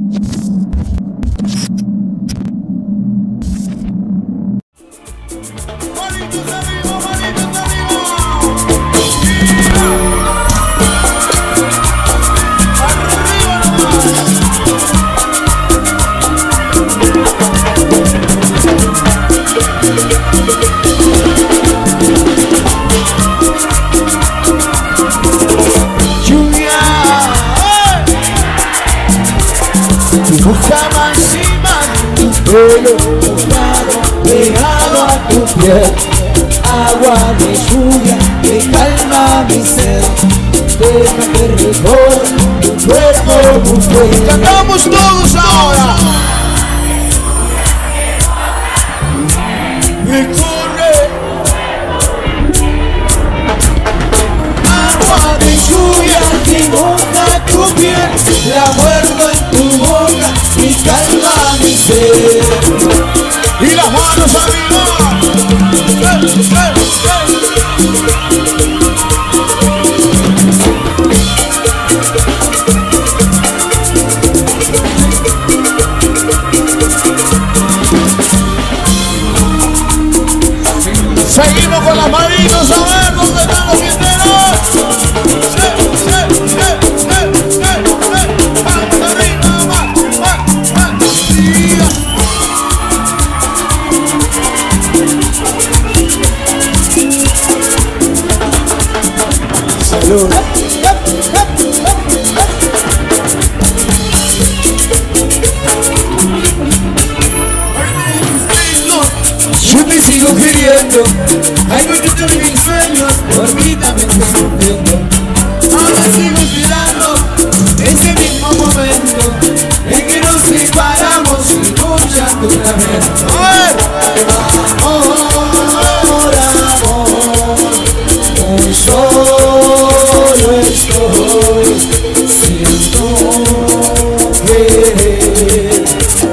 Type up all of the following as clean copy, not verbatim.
Dibuja encima de tu pelo mojado, pegado a tu piel. Agua de lluvia que calma mi sed. Deja que recorra tu cuerpo, mujer. Cantamos todos ahora. Recorre. Agua de lluvia que moja tu piel. La muerdo en tu boca y calma mi sed. Y las manos arriba. Seguimos con las manitos, a ver dónde están los quinteros. Salud. Yo te sigo queriendo. Hay muchos de mis sueños por ti también estoy sufriendo. Ahora sigo esperando ese mismo momento en que nos separamos y escuchando un lamento. Amor, amor, muy solo estoy. Siento querer,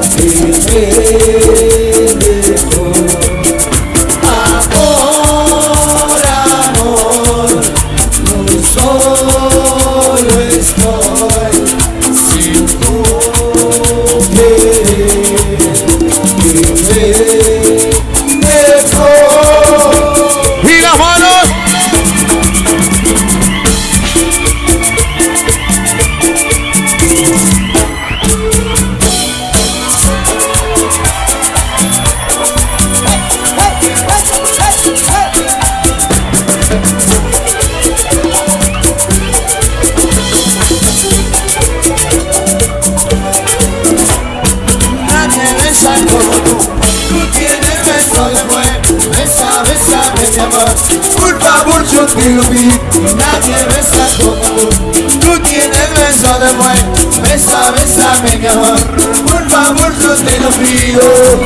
yo te lo vi, nadie besa como tú. Tú tienes beso de buen, besa, bésame mi amor. Por favor yo te lo pido.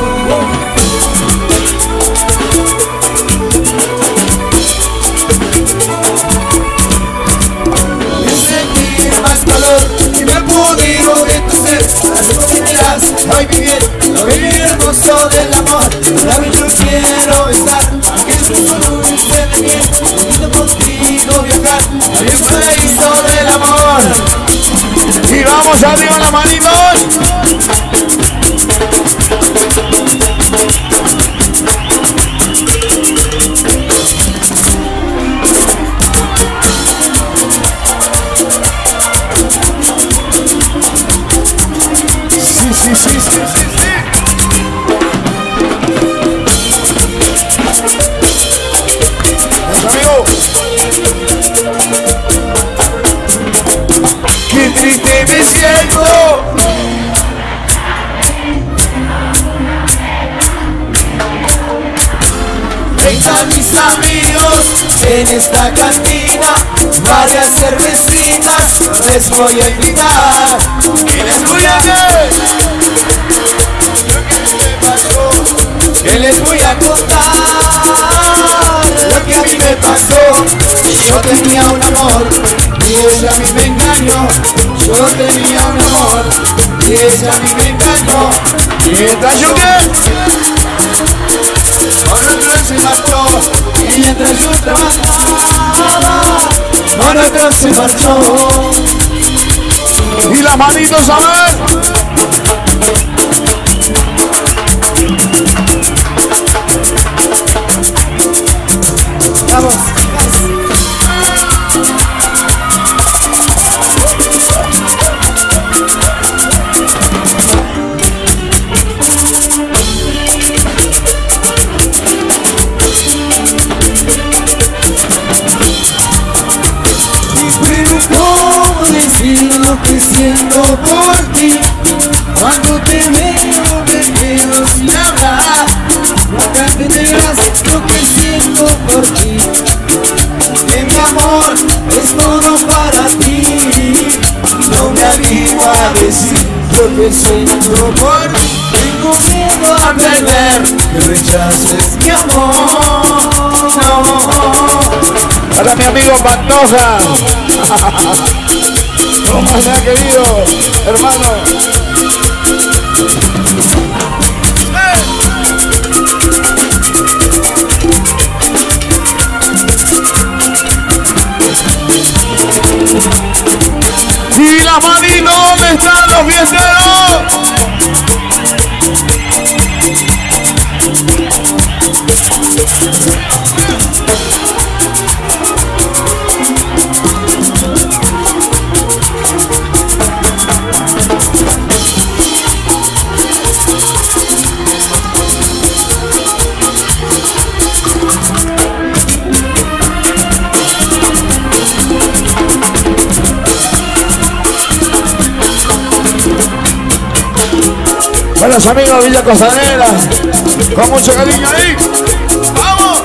Sentir más calor y me apodero de tu ser. Así que dirás, hoy vivir, lo vivir hermoso del amor. La vez yo quiero estar, aunque es un solo dulce de miel. Necesito contigo viajar, hay un paraíso del amor. Y vamos arriba las manitos. Sí. Amigo. Qué triste me siento. Están mis amigos en esta cantina, varias cervecitas les voy a invitar. Y les voy a ver que les voy a contar lo que a mí me pasó. Yo tenía un amor y ella a mí me engañó. Yo tenía un amor y ella a mí me engañó. mientras yo que con otro se marchó y mientras yo trabajaba con otro se marchó. y las manitos a ver. que siento por ti. Tengo miedo a perder, que rechaces mi amor. No. Para mi amigo Pantoja. ¿Cómo está, querido hermano? Y las manitos, ¿dónde están los fiesteros? Bueno, los amigos de Villa Costanera, con mucho cariño ahí. ¡Vamos!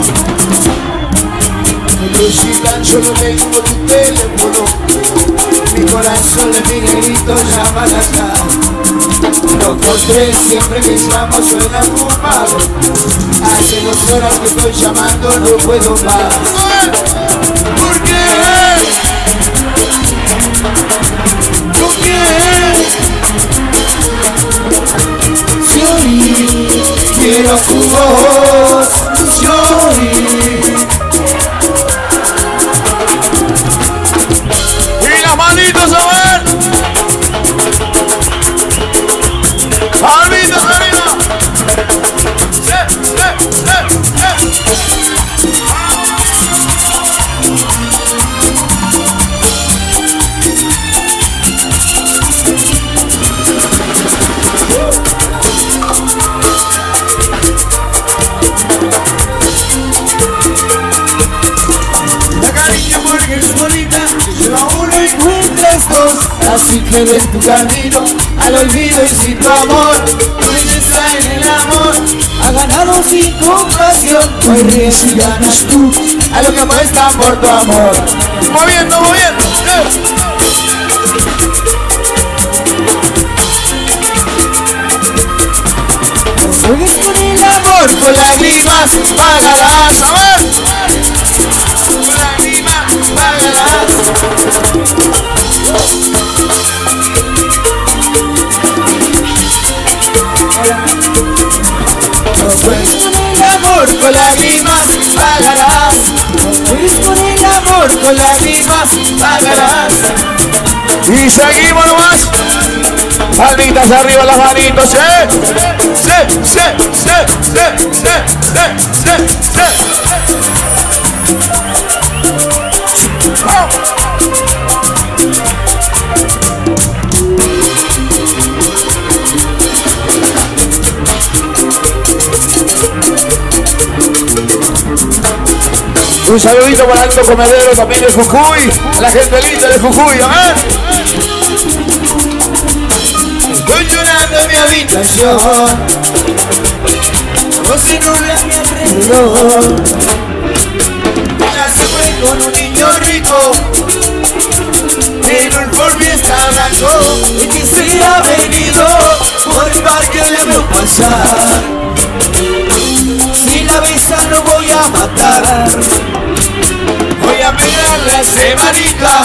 Yo no tengo tu teléfono, mi corazón de mi negrito llama a la casa. Los postres siempre que llamo suena ocupado. Hace 2 horas que estoy llamando, no puedo más. ¿Por qué? ¿Por qué? Si hoy quiero tu voz, si hoy. Y las manitos a ver. Palmitas arriba. Así que ven tu camino al olvido y sin tu amor. Tu belleza en el amor ha ganado sin compasión. Hoy ríes y ganas tú a lo que apuestan por tu amor. Moviendo, moviendo. Juegues con el amor, con lágrimas pagarás. A ver. Con lágrimas pagarás. Pues con el amor, con lágrimas pagarás. Pues con el amor, con lágrimas pagarás. Y seguimos nomás. Palmitas arriba, las manitos. ¡Sí! ¡Vamos! Un saludito para Alto Comedero también de Jujuy, a la gente linda de Jujuy, a ver. Estoy llorando en mi habitación, no se nubla mi alrededor. Ella se fue con un niño rico en un Ford Fiesta blanco y que se ha venido por el parque le veo pasar. Si la besa no voy a matar, voy a pegarle a ese marica.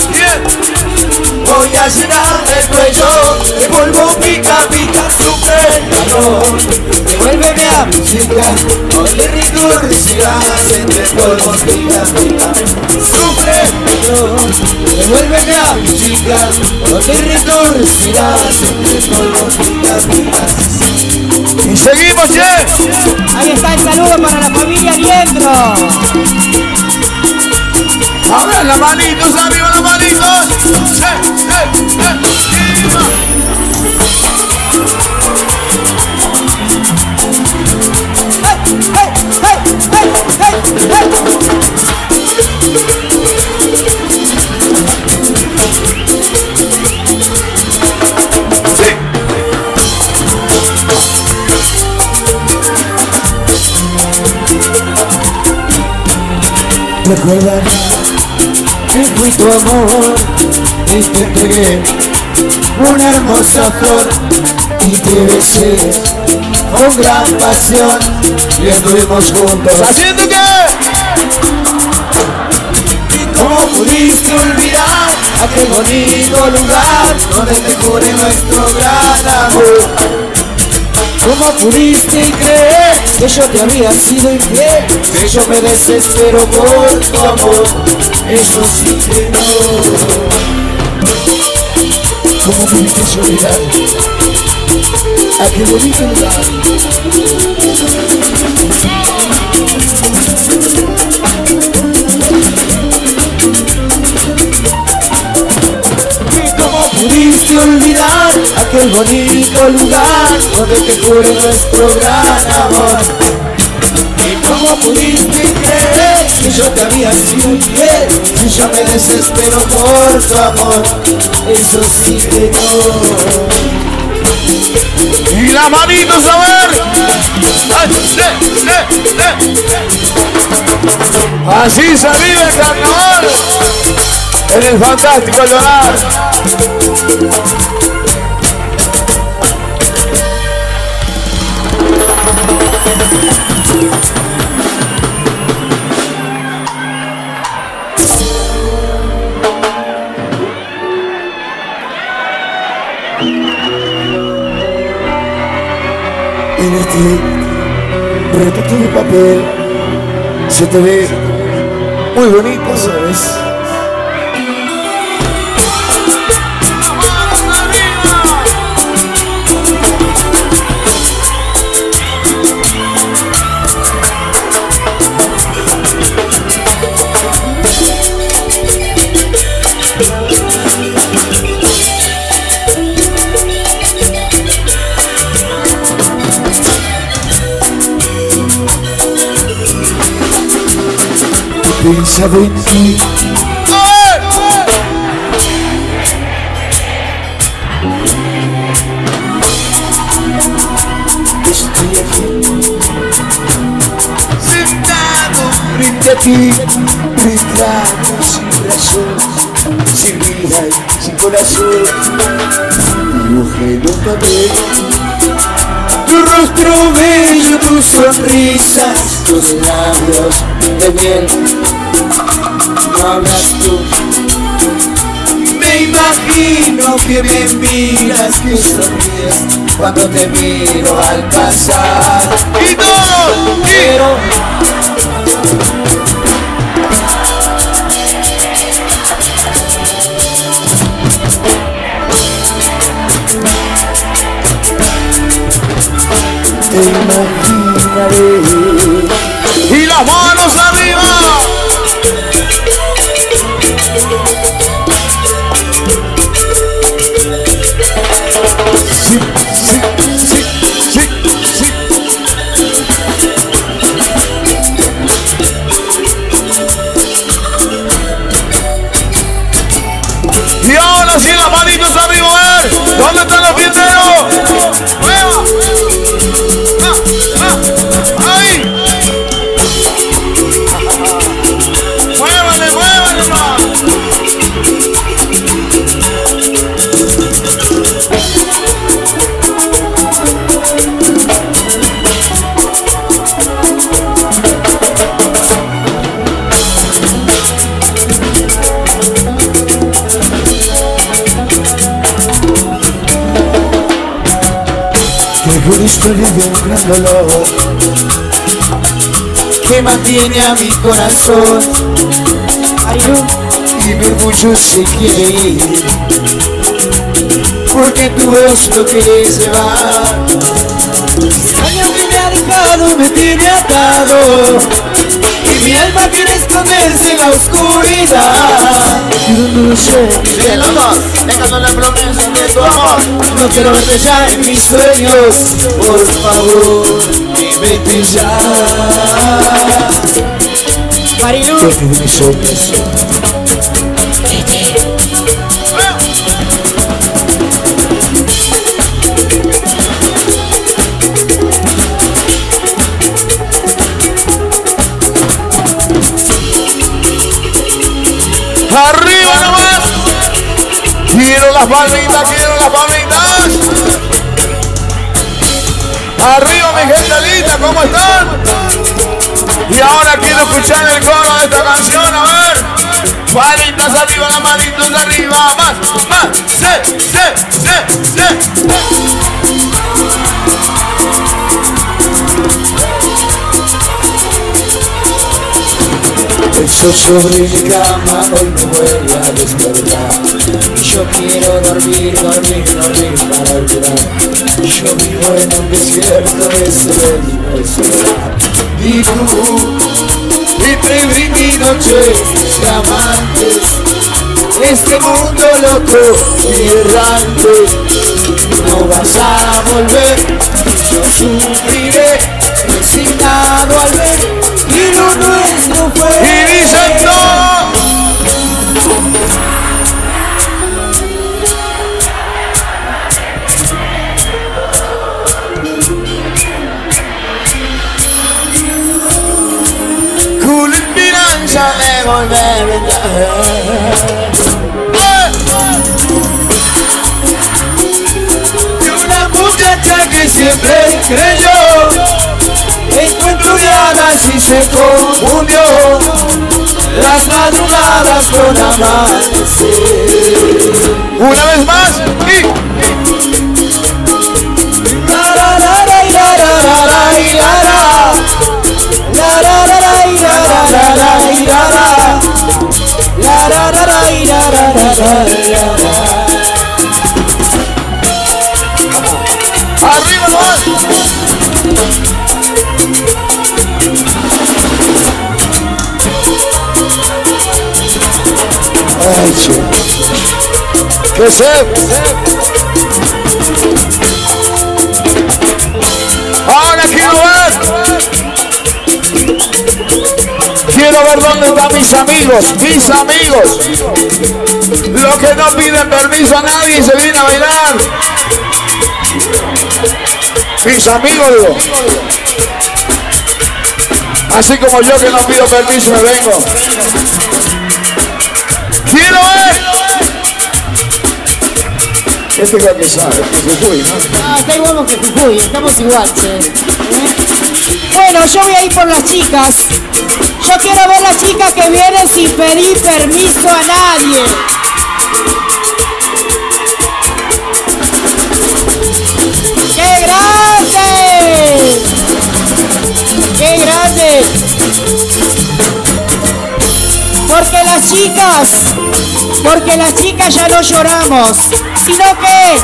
Voy a llenar el cuello de polvo pica pica, sufre el calor. Devuélveme a mi chica, con el retorcidas entre polvo pica pica. Sufre el calor. Devuélveme a mi chica, con el retorcidas entre polvo pica pica. Y seguimos, che. Ahí está el saludo para la familia Diendro. A ver, las manitos, arriba las manitos. Recuerda que fui tu amor y te entregué una hermosa flor y te besé con gran pasión y estuvimos juntos. ¿Haciendo qué? ¿Cómo pudiste olvidar aquel bonito lugar donde te juré nuestro gran amor? ¿Cómo pudiste creer que yo te había sido infiel? Que yo me desespero por tu amor, eso sí que no. ¿Cómo pudiste olvidar aquel bonito lugar? Pudiste olvidar aquel bonito lugar donde te juré nuestro gran amor. ¿Y cómo pudiste creer que yo te había sido infiel? Si yo me desespero por tu amor, eso sí que no. Y las manitos a ver. Así se vive el carnaval en el fantástico Llorar. En este retrato de papel se te ve muy bonito, ¿sabes? Pensaba en ti, estoy aquí, sentado frente a ti, retrato sin razón, sin vida y sin corazón, dibujé en un papel tu rostro bello, tus sonrisas, tus labios de miel. No hablas tú, me imagino que me miras, que sonríes cuando te miro al pasar. Y todos, Pero te imaginaré. y las manos arriba. Sí, sí, sí, sí, sí. Y ahora sí las manitos arriba, a ver. ¿Dónde están los fiesteros? ¡Mueva! ¡Ahí! ¡Muévale, muévale, ma! Una historia de un gran dolor que mantiene a mi corazón. Y mi orgullo se quiere ir porque tú lo quieres llevar. El año que me ha dejado me tiene atado y mi alma quiere esconderse en la oscuridad. Yo no lo sé. De los dos, dejando la promesa de tu amor. No quiero verte ya en mis sueños, por favor, vete ya. Marilu, Vete de mis sueños. Arriba nomás. Quiero las palmitas, quiero las Pablitas, Pablitas. Arriba mi gente linda, ¿cómo están? Y ahora quiero escuchar el coro de esta canción, a ver. Palitas arriba, las manitos arriba, más, se. Eso sobre mi cama hoy me vuelve a despertar. Yo quiero dormir para olvidar. Yo vivo en un desierto de silencio y soledad. Y tú, entre mi noche de amantes, este mundo loco y errante, no vas a volver. Yo sufriré resignado al ver y lo nuestro fue. Y dicen todo. Con la esperanza de volver a entrar. De una muchacha que siempre creyó, encuentro de hadas y se confundió, las madrugadas con amanecer. Una vez más. Arriba más. Ay, che. ¿Qué sé? Ahora quiero ver dónde están mis amigos. Los que no piden permiso a nadie y se vienen a bailar. Mis amigos, digo. Así como yo que no pido permiso me vengo. Quiero ver. Este creo que sabe, que Jujuy, ¿no? Ah, está igual que Jujuy, estamos igual, che. Bueno, yo voy a ir por las chicas. Yo quiero ver las chicas que vienen sin pedir permiso a nadie. ¡Qué grande! ¡Qué grande! Porque las chicas ya no lloramos, sino que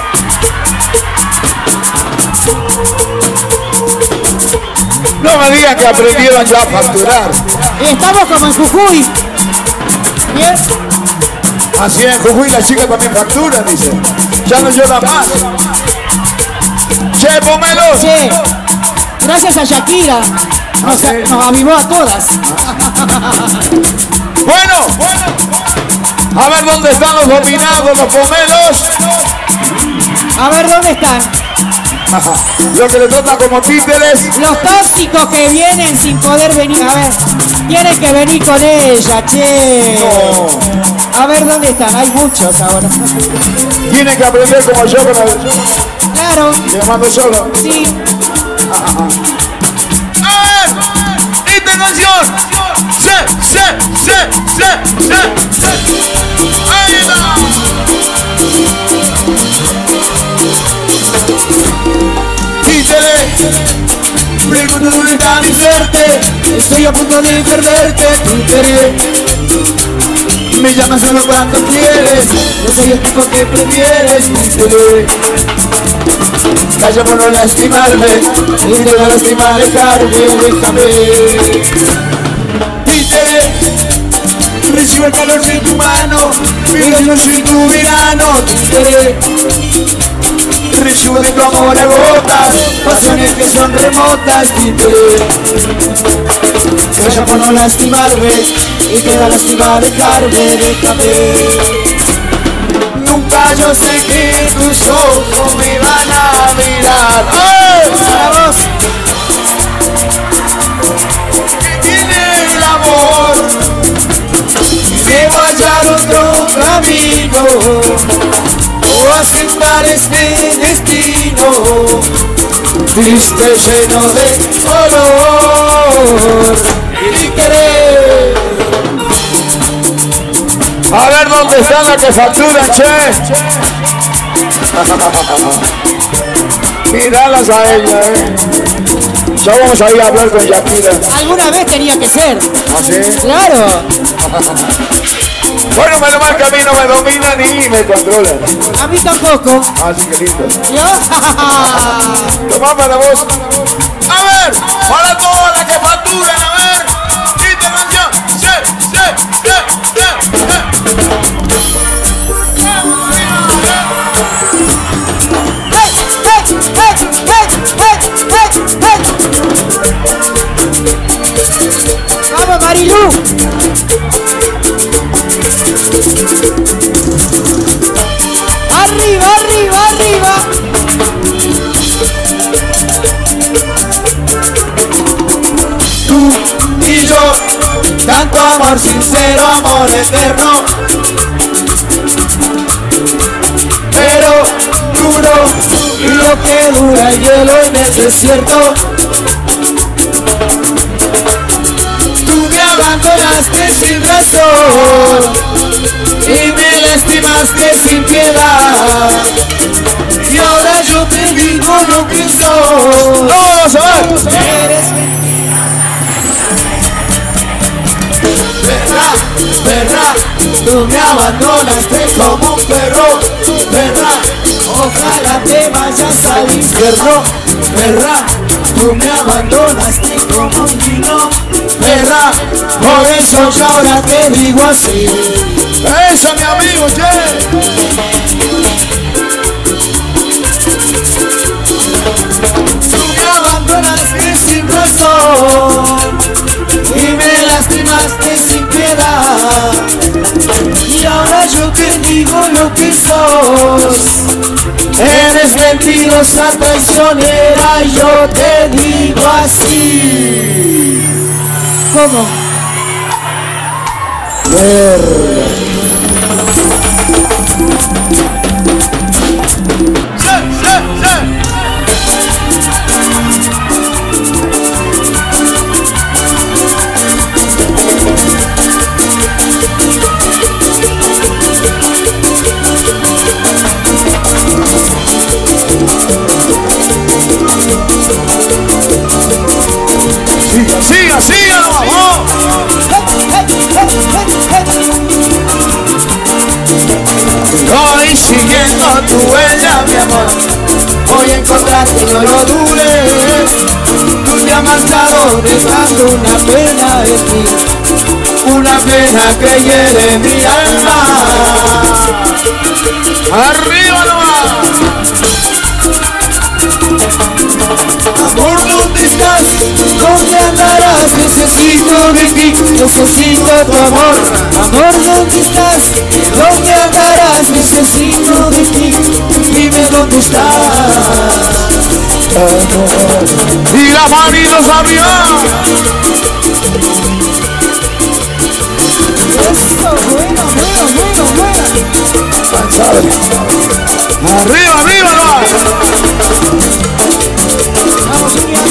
no me digan que aprendieron ya a facturar. estamos como en Jujuy. ¿Bien? Así en Jujuy las chicas también facturan, dice. Ya no lloran más. Che, Pomelo. Che, gracias a Shakira nos avivó a todas. Bueno, a ver dónde están los dominados, los pomelos. A ver dónde están. Lo que le trata como títeres. Los tóxicos que vienen sin poder venir. A ver, tienen que venir con ella, che. No. A ver dónde están. Hay muchos ahora. Tienen que aprender como yo con el... Claro. Me mando solo. Sí. A ver, esta canción. Se. Ahí está. Títere, pregunto dónde está mi suerte. Estoy a punto de perderte, títere. Me llamas solo cuando quieres. No soy el tipo que prefieres, títere. Calla por no lastimarme, intenta lastimar, dejarme, déjame. Títere, recibo el calor de tu mano, pero yo soy tu verano, títere. Recibo de tu amor a gotas, pasiones que son remotas, títere. Calla por no lastimarme, intenta lastimar, dejarme, déjame. Nunca yo sé que tus ojos me van a mirar. ¡Ay! ¡Para vos! Que tiene el amor, debo hallar otro camino. aceptar este destino triste, lleno de dolor y querer. A ver dónde están las que facturan, che. Míralas a ella, Ya vamos a ir a hablar con Shakira. Alguna vez tenía que ser. ¿Ah, sí? Claro. Bueno, menos mal que a mí no me dominan ni me controlan. A mí tampoco. Ah, sí, qué lindo. ¿Yo? Toma para vos. A ver, para todas las que facturan, a ver. Esta canción. ¡Vamos, Marilu! ¡Arriba, arriba, arriba! Tú y yo, tanto amor sincero, amor eterno, pero duro, y lo que dura el hielo en el desierto. Tú me abandonaste sin razón y me lastimaste sin piedad, y ahora yo te digo lo que soy. ¡Vamos a ver! Eres verdad, verdad, tú me abandonaste como un perro, verdad, ojalá te vayas al infierno, verdad, tú me abandonaste como un vino, verdad, por eso yo ahora te digo así. ¡Eso, mi amigo, che! Tú me abandonaste sin razón y me lastimaste sin piedad, y ahora yo te digo lo que sos. Eres mentirosa, traicionera, y yo te digo así. ¿Cómo? ¡Siga, siga! ¡Vamos! Voy siguiendo tu huella, mi amor, voy a encontrarte, no lo dudes. Tú te has marchado dejando una pena en mí, una pena que hiere mi alma. ¡Arriba nomás! Amor, ¿dónde estás? ¿Dónde andarás? Necesito de ti, necesito tu amor. Amor, ¿dónde estás? ¿Dónde andarás? Necesito de ti, dime dónde estás. Amor. ¡Y las manitos arriba! Eso, bueno, bueno, bueno, bueno. ¡Arriba, arriba nomás! Vamos, Julián.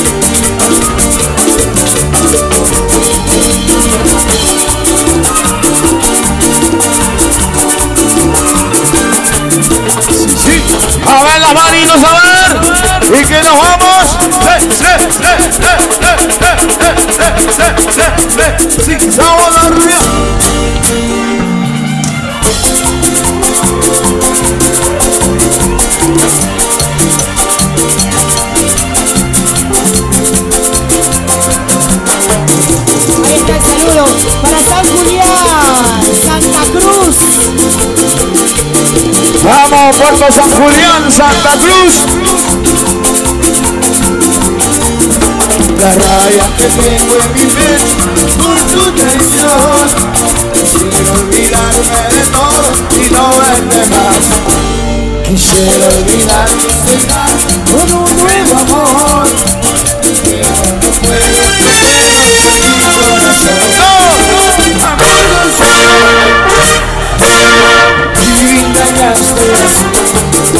Sí. A ver las manitos, a ver. Y que nos vamos. Sí, vamos arriba. Ahí está el saludo para San Julián, Santa Cruz. Vamos, Puerto San Julián, Santa Cruz. La rabia que tengo en mi pecho por tu traición, quisiera olvidarme de todo y no verte más. Quisiera olvidarme y cenar con un nuevo amor, pero no puedo tenerlo en mi corazón. Y me engañaste así,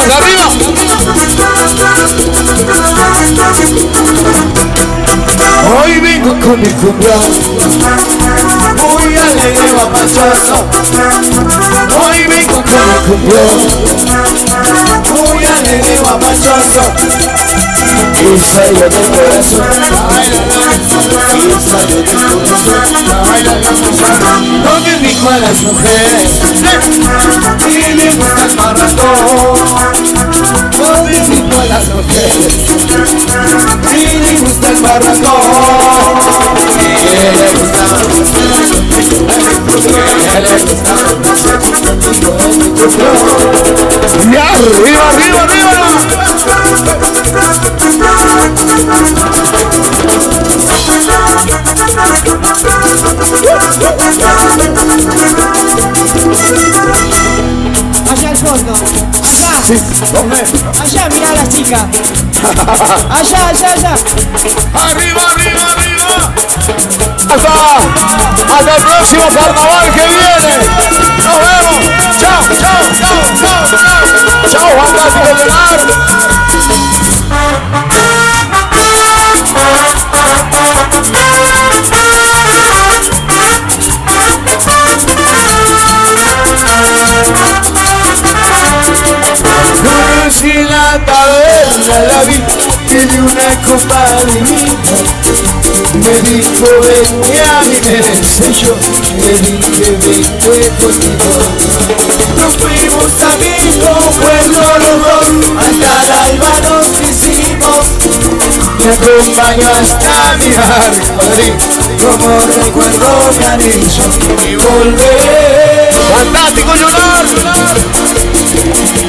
arriba. Hoy vengo con mi cumbión, muy alegre guapachoso. Hoy vengo con mi cumbión, muy alegre guapachoso. Y salió del corazón, y salió del corazón. No dedico a las mujeres, y le gusta el marratón. No dedico a las mujeres, y le gusta el barracón. Y le gusta Y arriba, arriba, arriba. Allá al fondo, allá. Sí, ¿dónde? Allá, mirá a las chicas. Allá, allá, allá. Arriba, arriba, arriba. Hasta el próximo carnaval que viene. Nos vemos. Chao, chao, chao, chao, chao. Chao, fantástico Leonardo. Conocí la taberna, la vi, tiene una copa de vino. Me dijo vente a mi merece yo, le dije vente conmigo. Nos fuimos amigos, bueno los dos, hasta el alba nos hicimos. Me acompañó hasta mi Madrid, como recuerdo mi anillo y volveré. Fantástico Leonardo.